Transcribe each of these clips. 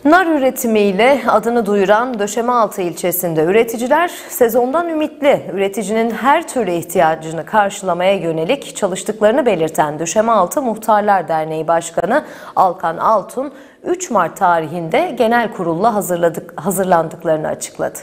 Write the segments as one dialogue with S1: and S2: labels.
S1: Nar üretimiyle adını duyuran Döşemealtı ilçesinde üreticiler sezondan ümitli. Üreticinin her türlü ihtiyacını karşılamaya yönelik çalıştıklarını belirten Döşemealtı Muhtarlar Derneği Başkanı Alkan Altun, 3 Mart tarihinde genel kurulla hazırlandıklarını açıkladı.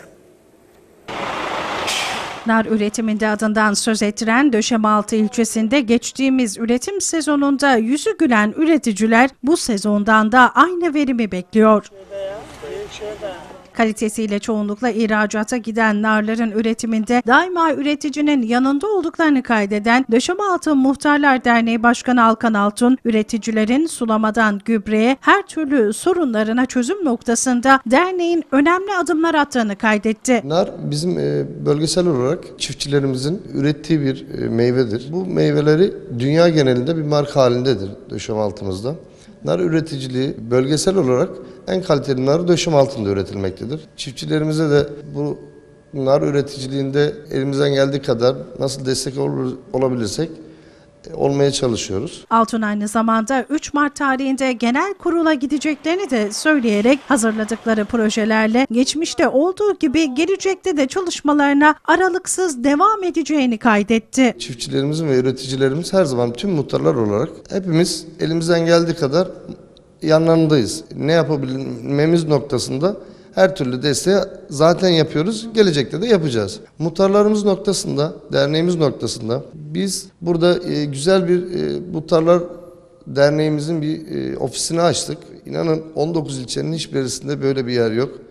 S2: Nar üretiminde adından söz ettiren Döşemealtı ilçesinde geçtiğimiz üretim sezonunda yüzü gülen üreticiler bu sezondan da aynı verimi bekliyor. Kalitesiyle çoğunlukla ihracata giden narların üretiminde daima üreticinin yanında olduklarını kaydeden Döşemealtı Muhtarlar Derneği Başkanı Alkan Altun, üreticilerin sulamadan gübreye her türlü sorunlarına çözüm noktasında derneğin önemli adımlar attığını kaydetti.
S3: Nar bizim bölgesel olarak çiftçilerimizin ürettiği bir meyvedir. Bu meyveleri dünya genelinde bir marka halindedir Döşemealtımızda. Nar üreticiliği bölgesel olarak en kaliteli nar Döşemealtı'nda üretilmektedir. Çiftçilerimize de bu nar üreticiliğinde elimizden geldiği kadar nasıl destek olabilirsek olmaya çalışıyoruz.
S2: Altun aynı zamanda 3 Mart tarihinde genel kurula gideceklerini de söyleyerek hazırladıkları projelerle geçmişte olduğu gibi gelecekte de çalışmalarına aralıksız devam edeceğini kaydetti.
S3: Çiftçilerimizin ve üreticilerimiz her zaman tüm muhtarlar olarak hepimiz elimizden geldiği kadar yanlarındayız. Ne yapabilmemiz noktasında her türlü desteği zaten yapıyoruz, gelecekte de yapacağız. Muhtarlarımız noktasında, derneğimiz noktasında biz burada güzel bir Muhtarlar Derneğimizin bir ofisini açtık. İnanın 19 ilçenin hiçbirisinde böyle bir yer yok.